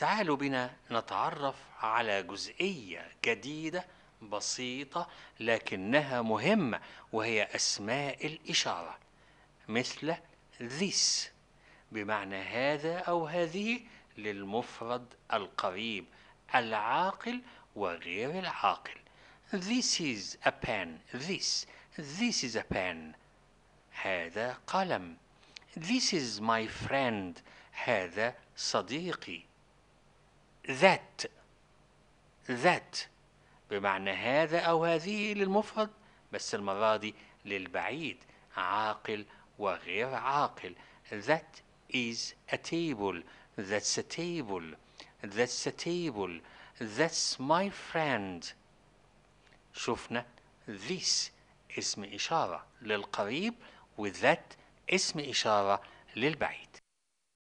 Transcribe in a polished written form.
تعالوا بنا نتعرف على جزئية جديدة بسيطة لكنها مهمة، وهي أسماء الإشارة، مثل this بمعنى هذا أو هذه للمفرد القريب العاقل وغير العاقل. This is a pen. This is a pen. هذا قلم. This is my friend. هذا صديقي. That بمعنى هذا أو هذه للمفرد، بس المرة دي للبعيد، عاقل وغير عاقل. That is a table. That's a table. That's a table. That's my friend. شفنا this اسم إشارة للقريب و that اسم إشارة للبعيد.